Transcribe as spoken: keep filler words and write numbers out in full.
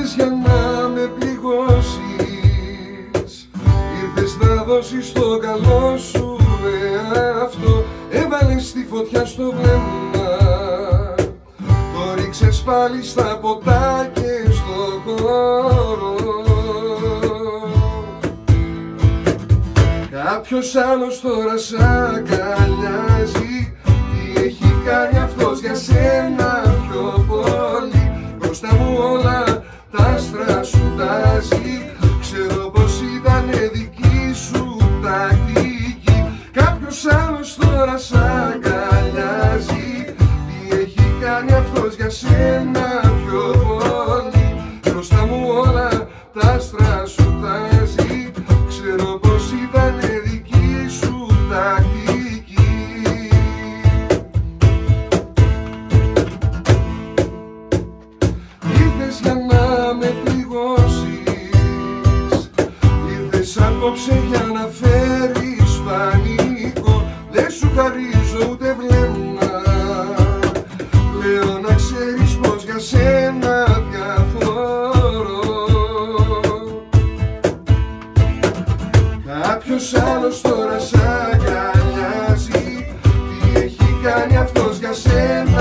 Ήρθες για να με πληγώσεις, ήρθες να δώσεις το καλό σου εαυτό. Έβαλες τη φωτιά στο βλέμμα, το ρίξες πάλι στα ποτά και στο χώρο. Κάποιος άλλος τώρα σ' αγκαλιάζει, τι έχει κάνει αυτός για σένα πιο πολύ? Μπροστά μου όλα τα άστρα σου τάζει, ξέρω πως ήτανε δική σου τακτική. Κάποιος άλλος τώρα σ' αγκαλιάζει, τι έχει κάνει αυτός για σένα πιο πολύ? Μπροστά μου όλα τα άστρα σου τάζει, ξέρω πως ήτανε δική σου τακτική. Ήρθες για να με πληγώσεις, ήρθες απόψε για να φέρεις πανικό. Δεν σου χαρίζω ούτε βλέμμα, λέω να ξέρεις πως για σένα διαφορώ. Κάποιος άλλος τώρα σ' αγκαλιάζει, τι έχει κάνει αυτός για σένα